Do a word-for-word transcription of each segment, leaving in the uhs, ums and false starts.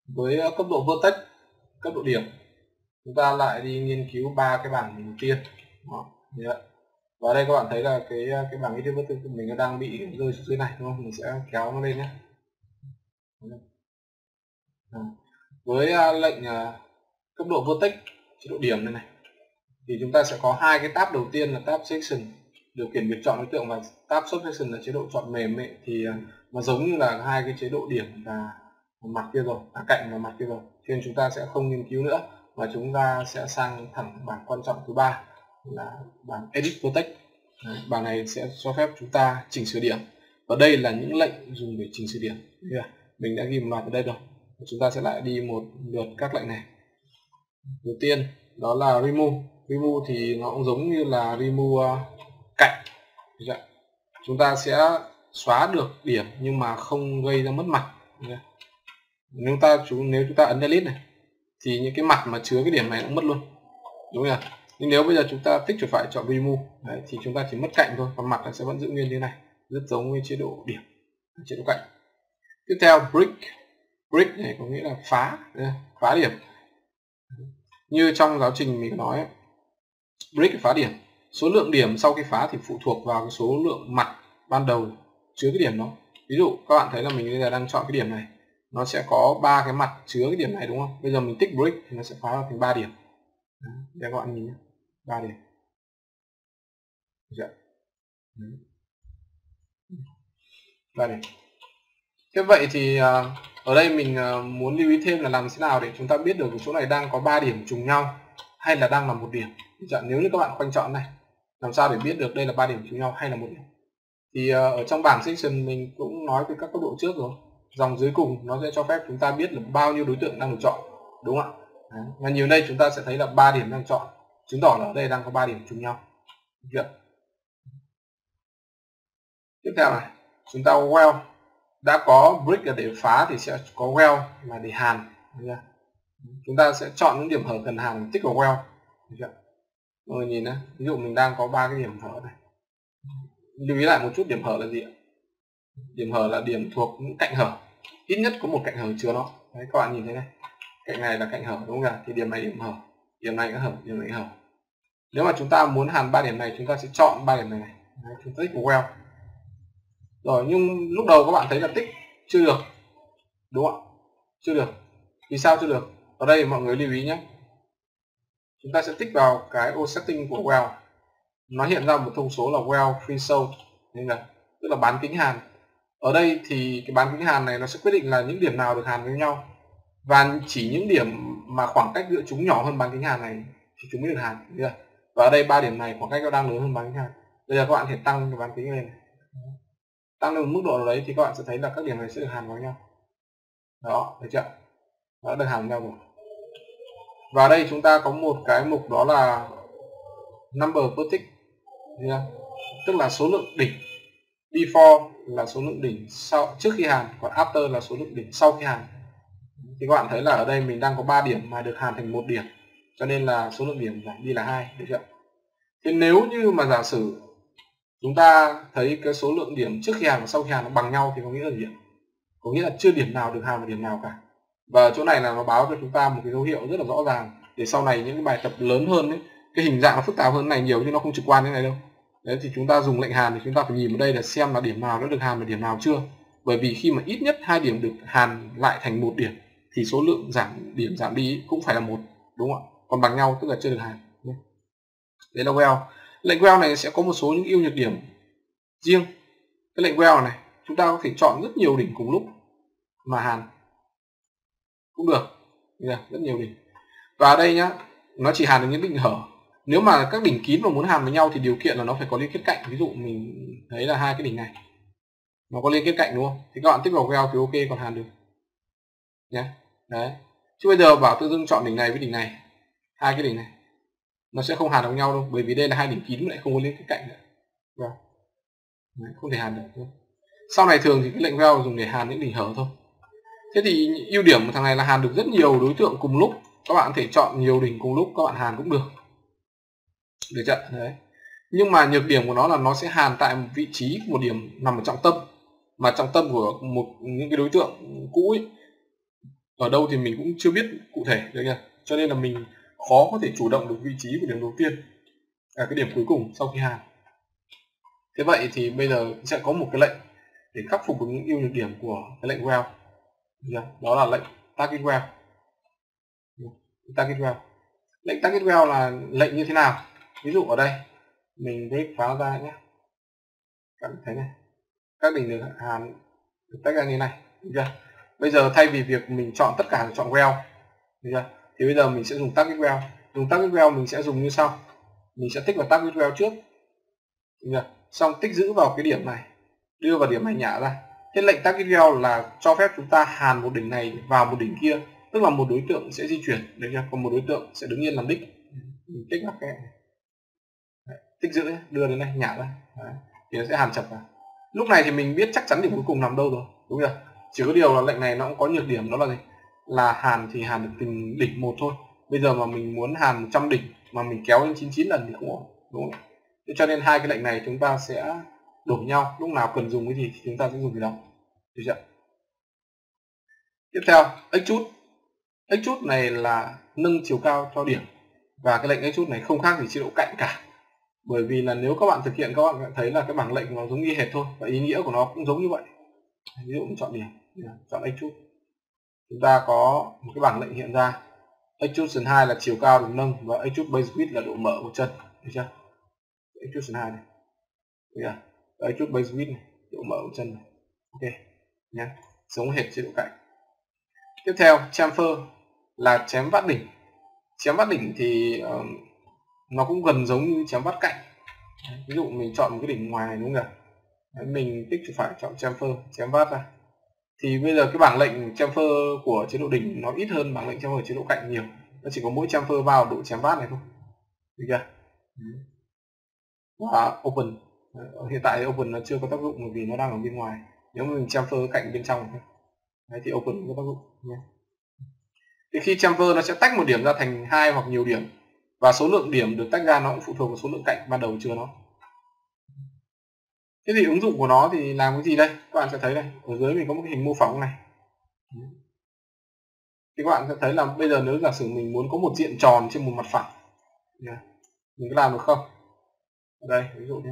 Với cấp độ vertex, cấp độ điểm, chúng ta lại đi nghiên cứu ba cái bảng đầu tiên. Đó, như vậy. Và đây các bạn thấy là cái cái bảng edit vertex của mình nó đang bị rơi xuống dưới này, đúng không? Mình sẽ kéo nó lên nhé. Với lệnh cấp độ vertex, chế độ điểm này này, thì chúng ta sẽ có hai cái tab đầu tiên là tab section, điều khiển việc chọn đối tượng, và tab subsection là chế độ chọn mềm ấy, thì nó giống như là hai cái chế độ điểm và mặt kia rồi, à, cạnh và mặt kia rồi, cho nên chúng ta sẽ không nghiên cứu nữa, và chúng ta sẽ sang thẳng bảng quan trọng thứ ba là bảng edit vertex. Đấy, bảng này sẽ cho phép chúng ta chỉnh sửa điểm, và đây là những lệnh dùng để chỉnh sửa điểm. Mình đã ghi một loạt ở đây rồi, chúng ta sẽ lại đi một lượt các lệnh này. Đầu tiên đó là remove. Remove thì nó cũng giống như là remove uh, cạnh. Chúng ta sẽ xóa được điểm nhưng mà không gây ra mất mặt. Nếu ta chúng nếu chúng ta ấn delete này thì những cái mặt mà chứa cái điểm này cũng mất luôn, đúng không? Nhưng nếu bây giờ chúng ta tích chuột phải chọn remove đấy, thì chúng ta chỉ mất cạnh thôi, còn mặt nó sẽ vẫn giữ nguyên như này, rất giống với chế độ điểm, chế độ cạnh. Tiếp theo break. Break này có nghĩa là phá, phá điểm. Như trong giáo trình mình nói, break phá điểm. Số lượng điểm sau khi phá thì phụ thuộc vào cái số lượng mặt ban đầu chứa cái điểm đó. Ví dụ các bạn thấy là mình bây giờ đang chọn cái điểm này, nó sẽ có ba cái mặt chứa cái điểm này, đúng không? Bây giờ mình tích break thì nó sẽ phá ra thành ba điểm. Đây các bạn nhìn nhé, ba điểm. ba điểm. Thế vậy thì ở đây mình muốn lưu ý thêm là làm thế nào để chúng ta biết được chỗ này đang có ba điểm trùng nhau hay là đang là một điểm. Nếu như các bạn khoanh chọn này, làm sao để biết được đây là ba điểm trùng nhau hay là một điểm? Thì ở trong bảng section mình cũng nói về các cấp độ trước rồi. Dòng dưới cùng nó sẽ cho phép chúng ta biết là bao nhiêu đối tượng đang được chọn, đúng không ạ? Và nhiều đây chúng ta sẽ thấy là ba điểm đang chọn, chứng tỏ là ở đây đang có ba điểm trùng nhau. Được. Tiếp theo này, chúng ta well. Đã có break là để phá thì sẽ có well là để hàn. Chúng ta sẽ chọn những điểm hở cần hàn, tích vào well. Mọi người nhìn nhé, ví dụ mình đang có ba cái điểm hở này. Lưu ý lại một chút, điểm hở là gì ạ? Điểm hở là điểm thuộc những cạnh hở, ít nhất có một cạnh hở chứa nó. Đấy, các bạn nhìn thấy này, cạnh này là cạnh hở, đúng không? Thì điểm này điểm hở, điểm này có hở, điểm này hở. Nếu mà chúng ta muốn hàn ba điểm này, chúng ta sẽ chọn ba điểm này này. Đấy, chúng ta tích vào well. Rồi, nhưng lúc đầu các bạn thấy là tích chưa được, đúng không ạ? Chưa được. Vì sao chưa được? Ở đây mọi người lưu ý nhé. Chúng ta sẽ tích vào cái ô setting của well. Nó hiện ra một thông số là well free zone, nên là tức là bán kính hàn. Ở đây thì cái bán kính hàn này nó sẽ quyết định là những điểm nào được hàn với nhau, và chỉ những điểm mà khoảng cách giữa chúng nhỏ hơn bán kính hàn này thì chúng mới được hàn. Và ở đây ba điểm này khoảng cách nó đang lớn hơn bán kính hàn. Bây giờ các bạn có thể tăng cái bán kính lên, tăng lên một mức độ nào đấy thì các bạn sẽ thấy là các điểm này sẽ được hàn vào nhau. Đó, thấy chưa? Nó được hàn nhau rồi. Và đây chúng ta có một cái mục đó là number vertex, tức là số lượng đỉnh. Before là số lượng đỉnh sau trước khi hàn, còn after là số lượng đỉnh sau khi hàn. Thì các bạn thấy là ở đây mình đang có ba điểm mà được hàn thành một điểm, cho nên là số lượng điểm giảm đi là hai, được chưa? Thế nếu như mà giả sử chúng ta thấy cái số lượng điểm trước khi hàn và sau khi hàn nó bằng nhau thì có nghĩa là gì ạ? Có nghĩa là chưa điểm nào được hàn vào điểm nào cả. Và chỗ này là nó báo cho chúng ta một cái dấu hiệu rất là rõ ràng, để sau này những cái bài tập lớn hơn ấy, cái hình dạng nó phức tạp hơn này nhiều chứ nó không trực quan như này đâu. Đấy, thì chúng ta dùng lệnh hàn thì chúng ta phải nhìn vào đây là xem là điểm nào đã được hàn và điểm nào chưa. Bởi vì khi mà ít nhất hai điểm được hàn lại thành một điểm thì số lượng giảm điểm giảm đi cũng phải là một, đúng không ạ? Còn bằng nhau tức là chưa được hàn. Đấy là well. Lệnh well này sẽ có một số những ưu nhược điểm riêng. Cái lệnh well này chúng ta có thể chọn rất nhiều đỉnh cùng lúc mà hàn cũng được, rất nhiều đỉnh. Và ở đây nhá, nó chỉ hàn được những đỉnh hở. Nếu mà các đỉnh kín mà muốn hàn với nhau thì điều kiện là nó phải có liên kết cạnh. Ví dụ mình thấy là hai cái đỉnh này nó có liên kết cạnh, đúng không? Thì các bạn tích vào well thì ok, còn hàn được nhé. Đấy. Chứ bây giờ bảo tự dưng chọn đỉnh này với đỉnh này, hai cái đỉnh này nó sẽ không hàn được nhau đâu, bởi vì đây là hai đỉnh kín lại không có liên kết cạnh nữa. Well. Đấy, không thể hàn được. Sau này thường thì cái lệnh well dùng để hàn những đỉnh hở thôi. Thế thì ưu điểm của thằng này là hàn được rất nhiều đối tượng cùng lúc. Các bạn có thể chọn nhiều đỉnh cùng lúc các bạn hàn cũng được. Được chưa? Đấy. Nhưng mà nhược điểm của nó là nó sẽ hàn tại một vị trí, một điểm nằm ở trọng tâm. Mà trọng tâm của một những cái đối tượng cũ ấy, ở đâu thì mình cũng chưa biết cụ thể được chưa? Cho nên là mình khó có thể chủ động được vị trí của điểm đầu tiên, à, cái điểm cuối cùng sau khi hàn. Thế vậy thì bây giờ sẽ có một cái lệnh để khắc phục được những ưu nhược điểm của cái lệnh well. Đó là lệnh target well. Target well. Lệnh target well là lệnh như thế nào? Ví dụ ở đây mình break phá ra nhé. Các bạn thấy này, các đỉnh được hàn được tách ra như này, được chưa? Bây giờ thay vì việc mình chọn tất cả chọn well, được chưa? Thì bây giờ mình sẽ dùng target well. Dùng target well mình sẽ dùng như sau. Mình sẽ tích vào target well trước, được chưa? Xong tích giữ vào cái điểm này, đưa vào điểm này nhả ra. Thế lệnh target well là cho phép chúng ta hàn một đỉnh này vào một đỉnh kia, tức là một đối tượng sẽ di chuyển, được chưa? Còn một đối tượng sẽ đứng yên làm đích. Mình tích vào cái này. Đấy, tích giữ ấy, đưa đến đây nhả ra. Đấy, thì nó sẽ hàn chập vào. Lúc này thì mình biết chắc chắn điểm cuối cùng nằm đâu rồi, đúng chưa? Chỉ có điều là lệnh này nó cũng có nhược điểm, đó là gì? Là hàn thì hàn được từng đỉnh một thôi. Bây giờ mà mình muốn hàn một trăm đỉnh mà mình kéo lên chín mươi chín lần thì không ổn, đúng không? Thế cho nên hai cái lệnh này chúng ta sẽ đổi nhau, lúc nào cần dùng cái gì thì chúng ta sẽ dùng cái đó, được chưa? Tiếp theo, extrude. Extrude này là nâng chiều cao cho điểm, và cái lệnh extrude này không khác gì chế độ cạnh cả. Bởi vì là nếu các bạn thực hiện, các bạn sẽ thấy là cái bảng lệnh nó giống y hệt thôi, và ý nghĩa của nó cũng giống như vậy. Ví dụ mình chọn điểm, chọn extrude, chúng ta có một cái bảng lệnh hiện ra. Extrusion hai là chiều cao được nâng, và extrude base width là độ mở của chân, được chưa? Extrusion hai này, được chưa? Và extrude base width này, độ mở của chân này, ok nhé, giống hệt chế độ cạnh. Tiếp theo, chamfer là chém vát đỉnh. Chém vát đỉnh thì uh, nó cũng gần giống như chém vát cạnh. Ví dụ mình chọn một cái đỉnh ngoài này, đúng không ạ? Mình tích chuột phải chọn chamfer, chém vát ra. Thì bây giờ cái bảng lệnh chamfer của chế độ đỉnh nó ít hơn bảng lệnh chamfer chế độ cạnh nhiều. Nó chỉ có mỗi chamfer vào độ chém vát này thôi, được chưa? Và open, hiện tại open nó chưa có tác dụng bởi vì nó đang ở bên ngoài. Nếu mà mình chamfer cạnh bên trong thôi, đấy thì open có tác dụng nhé. Thì khi chamfer nó sẽ tách một điểm ra thành hai hoặc nhiều điểm, và số lượng điểm được tách ra nó cũng phụ thuộc vào số lượng cạnh ban đầu chưa nó. Thế thì ứng dụng của nó thì làm cái gì đây? Các bạn sẽ thấy đây, ở dưới mình có một cái hình mô phỏng này. Thì các bạn sẽ thấy là bây giờ nếu giả sử mình muốn có một diện tròn trên một mặt phẳng, mình có làm được không? Ở đây ví dụ nhé,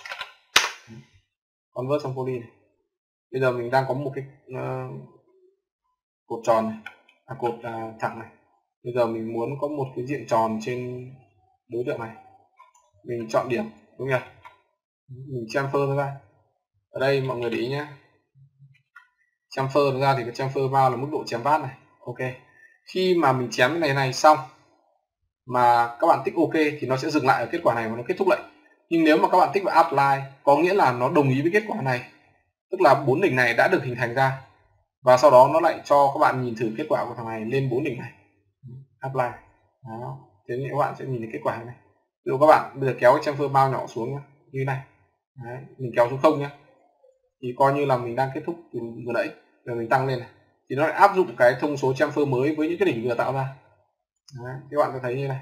convert sang poly này. Bây giờ mình đang có một cái uh, cột tròn này, à, cột uh, thẳng này. Bây giờ mình muốn có một cái diện tròn trên đối tượng này, mình chọn điểm, đúng không? Mình chamfer nó ra. Ở đây mọi người để ý nhé, chamfer nó ra thì cái chamfer vào là mức độ chém vát này, ok. Khi mà mình chém cái này này xong mà các bạn tích ok thì nó sẽ dừng lại ở kết quả này và nó kết thúc lệnh. Nhưng nếu mà các bạn tích vào apply, có nghĩa là nó đồng ý với kết quả này, tức là bốn đỉnh này đã được hình thành ra, và sau đó nó lại cho các bạn nhìn thử kết quả của thằng này lên bốn đỉnh này, apply. Đó, thế thì các bạn sẽ nhìn thấy kết quả này. Ví dụ các bạn bây giờ kéo cái chamfer bao nhỏ xuống nhé, như này. Đấy, mình kéo xuống không nhé, thì coi như là mình đang kết thúc từ vừa nãy, rồi mình tăng lên này, thì nó lại áp dụng cái thông số chamfer mới với những cái đỉnh vừa tạo ra. Đấy, các bạn sẽ thấy như này.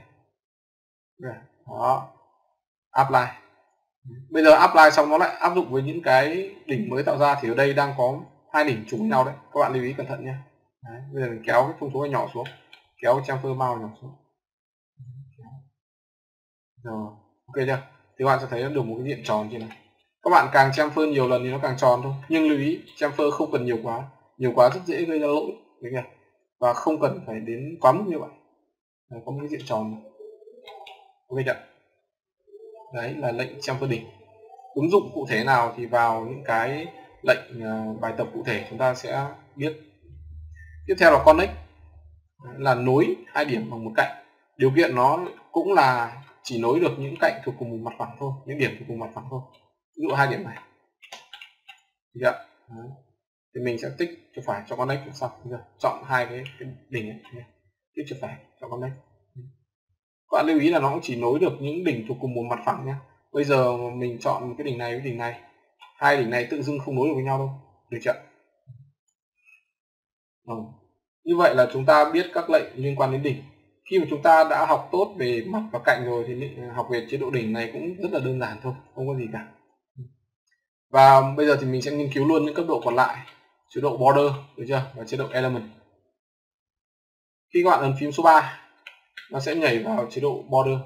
Đó, apply. Bây giờ apply xong nó lại áp dụng với những cái đỉnh mới tạo ra, thì ở đây đang có hai đỉnh trùng với nhau đấy, các bạn lưu ý cẩn thận nhé. Đấy, bây giờ mình kéo cái thông số này nhỏ xuống, kéo cái chamfer bao nhỏ xuống. Rồi, ok chưa? Thì các bạn sẽ thấy nó được một cái diện tròn như này. Các bạn càng chamfer nhiều lần thì nó càng tròn thôi, nhưng lưu ý chamfer không cần nhiều quá, nhiều quá rất dễ gây ra lỗi, được chưa? Và không cần phải đến quá mức như vậy. Đấy, có một cái diện tròn này. Ok chưa? Đấy là lệnh chamfer đỉnh. Ứng dụng cụ thể nào thì vào những cái lệnh uh, bài tập cụ thể chúng ta sẽ biết. Tiếp theo là connect, là nối hai điểm bằng một cạnh. Điều kiện nó cũng là chỉ nối được những cạnh thuộc cùng một mặt phẳng thôi, những điểm thuộc cùng mặt phẳng thôi. Ví dụ hai điểm này, được chưa? Thì mình sẽ tích chuột phải cho connect xong, chọn hai cái, cái đỉnh này, tích chuột phải cho connect. Các bạn lưu ý là nó cũng chỉ nối được những đỉnh thuộc cùng một mặt phẳng nhé. Bây giờ mình chọn một cái đỉnh này với đỉnh này, hai đỉnh này tự dưng không nối được với nhau đâu, được chưa? Ừ. Như vậy là chúng ta biết các lệnh liên quan đến đỉnh. Khi mà chúng ta đã học tốt về mặt và cạnh rồi thì học về chế độ đỉnh này cũng rất là đơn giản thôi, không có gì cả. Và bây giờ thì mình sẽ nghiên cứu luôn những cấp độ còn lại, chế độ border, được chưa? Và chế độ element. Khi các bạn ấn phím số ba, nó sẽ nhảy vào chế độ border.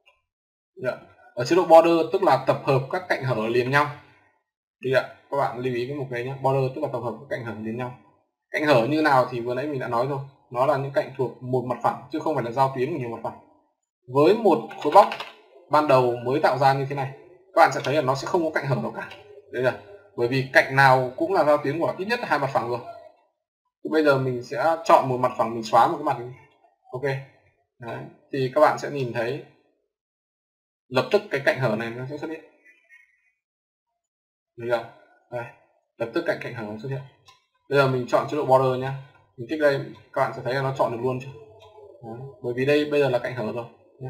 Ở chế độ border tức là tập hợp các cạnh hở liền nhau. Thì ạ, các bạn lưu ý cái mục này nhé. Border tức là tập hợp các cạnh hở liền nhau. Cạnh hở như nào thì vừa nãy mình đã nói rồi, nó là những cạnh thuộc một mặt phẳng chứ không phải là giao tuyến của nhiều mặt phẳng. Với một khối box ban đầu mới tạo ra như thế này, các bạn sẽ thấy là nó sẽ không có cạnh hở nào cả. Đây là bởi vì cạnh nào cũng là giao tuyến của ít nhất là hai mặt phẳng rồi. Thì bây giờ mình sẽ chọn một mặt phẳng, mình xóa một cái mặt này. Ok. Đấy. Thì các bạn sẽ nhìn thấy lập tức cái cạnh hở này nó sẽ xuất hiện. Được chưa? Đây, lập tức cạnh cạnh hở nó xuất hiện. Bây giờ mình chọn chế độ border nhé. Mình thích đây, các bạn sẽ thấy là nó chọn được luôn chưa? Đấy. Bởi vì đây bây giờ là cạnh hở rồi nhé.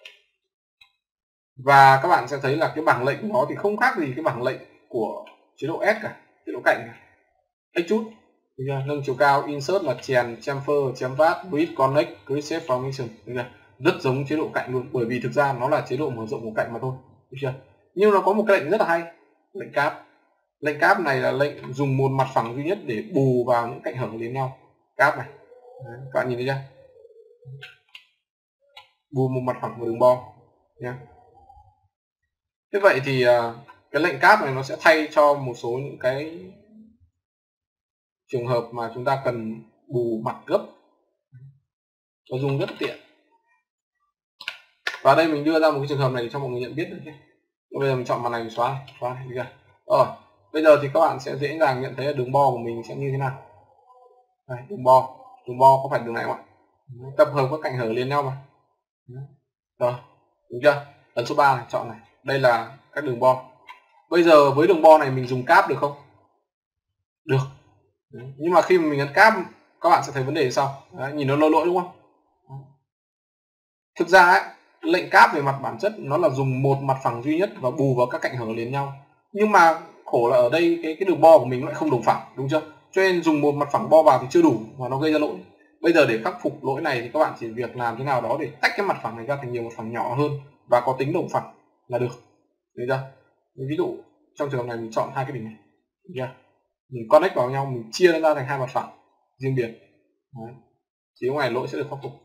Và các bạn sẽ thấy là cái bảng lệnh của nó thì không khác gì cái bảng lệnh của chế độ S cả, chế độ cạnh này. Extrude, nâng chiều cao, insert là chèn, chamfer, chém vát, bridge, connect, create formation, rất giống chế độ cạnh luôn, bởi vì thực ra nó là chế độ mở rộng của cạnh mà thôi, được chưa? Nhưng nó có một cái lệnh rất là hay, lệnh cap. Lệnh cap này là lệnh dùng một mặt phẳng duy nhất để bù vào những cạnh hở liền nhau. Cap này, đấy, các bạn nhìn thấy chưa? Bù một mặt phẳng của đường bo nhé. Thế vậy thì cái lệnh cap này nó sẽ thay cho một số những cái trường hợp mà chúng ta cần bù mặt gấp, nó dùng rất tiện. Và đây mình đưa ra một cái trường hợp này để cho mọi người nhận biết được nhé. Bây giờ mình chọn mặt này, mình xóa xóa này, được. Rồi bây giờ thì các bạn sẽ dễ dàng nhận thấy là đường bo của mình sẽ như thế nào. Đây, đường bo đường bo có phải đường này không ạ? Tập hợp các cạnh hở liền nhau mà. Rồi, đúng chưa? Ấn số ba này, chọn này, đây là các đường bo. Bây giờ với đường bo này mình dùng cap được không? Được. Đấy. Nhưng mà khi mà mình ấn cap, các bạn sẽ thấy vấn đề sau. Đấy, nhìn nó lỗi lỗi đúng không? Đấy. Thực ra ấy, lệnh cap về mặt bản chất nó là dùng một mặt phẳng duy nhất và bù vào các cạnh hở liền nhau. Nhưng mà khổ là ở đây cái cái đường bo của mình lại không đồng phẳng, đúng chưa? Cho nên dùng một mặt phẳng bo vào thì chưa đủ và nó gây ra lỗi. Bây giờ để khắc phục lỗi này thì các bạn chỉ việc làm thế nào đó để tách cái mặt phẳng này ra thành nhiều mặt phẳng nhỏ hơn và có tính đồng phẳng là được. Được chưa? Ví dụ trong trường hợp này mình chọn hai cái đỉnh này, được chưa? Mình connect vào nhau, mình chia nó ra thành hai mặt phẳng riêng biệt. Đấy. Thì lúc này lỗi sẽ được khắc phục.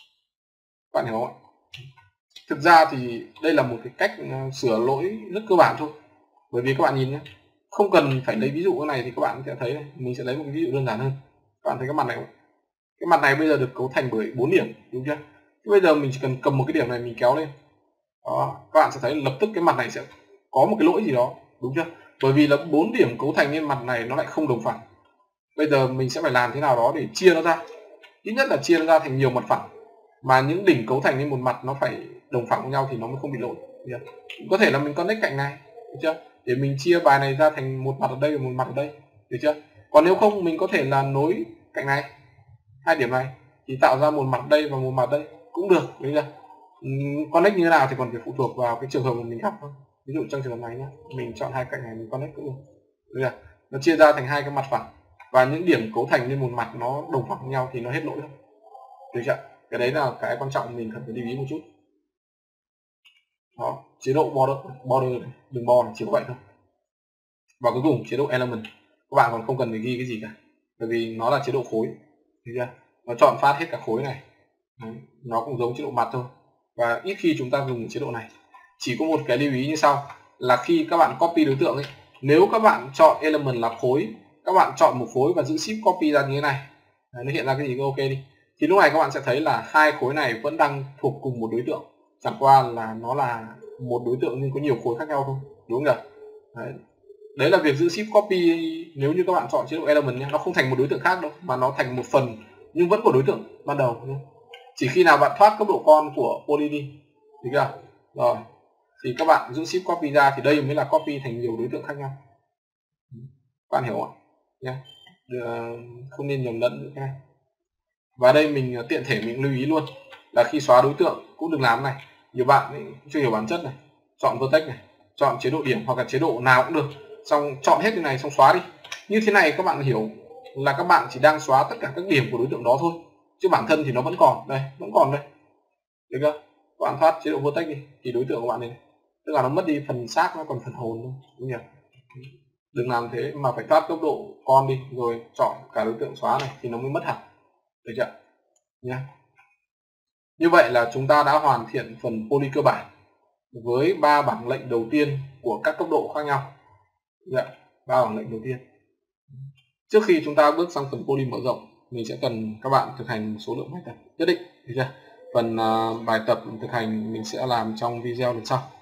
Các bạn hiểu không ạ? Thực ra thì đây là một cái cách sửa lỗi rất cơ bản thôi. Bởi vì các bạn nhìn nhé, không cần phải lấy ví dụ cái này thì các bạn sẽ thấy này, mình sẽ lấy một cái ví dụ đơn giản hơn. Các bạn thấy cái mặt này không? Cái mặt này bây giờ được cấu thành bởi bốn điểm, đúng chưa? Thế bây giờ mình chỉ cần cầm một cái điểm này mình kéo lên. Đó, các bạn sẽ thấy lập tức cái mặt này sẽ có một cái lỗi gì đó, đúng chưa? Bởi vì là bốn điểm cấu thành nên mặt này nó lại không đồng phẳng. Bây giờ mình sẽ phải làm thế nào đó để chia nó ra. Ít nhất là chia nó ra thành nhiều mặt phẳng. Mà những đỉnh cấu thành nên một mặt nó phải đồng phẳng với nhau thì nó mới không bị lỗi. Có thể là mình connect cạnh này, được chưa? Để mình chia bài này ra thành một mặt ở đây và một mặt ở đây, được chưa? Còn nếu không mình có thể là nối cạnh này, hai điểm này thì tạo ra một mặt đây và một mặt đây cũng được, đúng chưa? Connect như thế nào thì còn phải phụ thuộc vào cái trường hợp mà mình gặp thôi. Ví dụ trong trường hợp này nhé, mình chọn hai cạnh này mình connect cũng được, đúng chưa? Nó chia ra thành hai cái mặt phẳng và những điểm cấu thành nên một mặt nó đồng phẳng với nhau thì nó hết lỗi thôi, được chưa? Cái đấy là cái quan trọng mình cần phải lưu ý một chút. Đó, chế độ border, border này, đường bo này chỉ có vậy thôi. Và cuối cùng chế độ element, các bạn còn không cần phải ghi cái gì cả, bởi vì nó là chế độ khối, được chưa? Nó chọn phát hết cả khối này. Đấy, nó cũng giống chế độ mặt thôi và ít khi chúng ta dùng chế độ này. Chỉ có một cái lưu ý như sau là khi các bạn copy đối tượng ấy, nếu các bạn chọn element là khối, các bạn chọn một khối và giữ shift copy ra như thế này. Đấy, nó hiện ra cái gì cứ ok đi, thì lúc này các bạn sẽ thấy là hai khối này vẫn đang thuộc cùng một đối tượng, chẳng qua là nó là một đối tượng nhưng có nhiều khối khác nhau thôi, đúng không nhỉ? Đấy. Đấy là việc giữ shift copy nếu như các bạn chọn chế độ element nhé, nó không thành một đối tượng khác đâu mà nó thành một phần nhưng vẫn của đối tượng ban đầu nhé. Chỉ khi nào bạn thoát cấp độ con của poly đi, được chưa? Rồi thì các bạn giữ shift copy ra thì đây mới là copy thành nhiều đối tượng khác nhau. Các bạn hiểu không ạ? Nhé, không nên nhầm lẫn những cái này. Và đây mình tiện thể mình lưu ý luôn là khi xóa đối tượng cũng đừng làm này. Nhiều bạn chưa hiểu bản chất này, chọn vertex này, chọn chế độ điểm hoặc là chế độ nào cũng được, xong chọn hết cái này xong xóa đi. Như thế này các bạn hiểu là các bạn chỉ đang xóa tất cả các điểm của đối tượng đó thôi, chứ bản thân thì nó vẫn còn đây, vẫn còn đây, được chưa? Các bạn thoát chế độ vertex đi thì đối tượng của bạn này, tức là nó mất đi phần xác, nó còn phần hồn thôi, đúng nhỉ? Đừng làm thế mà phải thoát cấp độ con đi rồi chọn cả đối tượng xóa này thì nó mới mất hẳn, được chưa? nhé. Như vậy là chúng ta đã hoàn thiện phần poly cơ bản với ba bảng lệnh đầu tiên của các tốc độ khác nhau. ba bảng lệnh đầu tiên. Trước khi chúng ta bước sang phần poly mở rộng, mình sẽ cần các bạn thực hành một số lượng bài tập nhất định. Được chưa? Phần uh, bài tập thực hành mình sẽ làm trong video lần sau.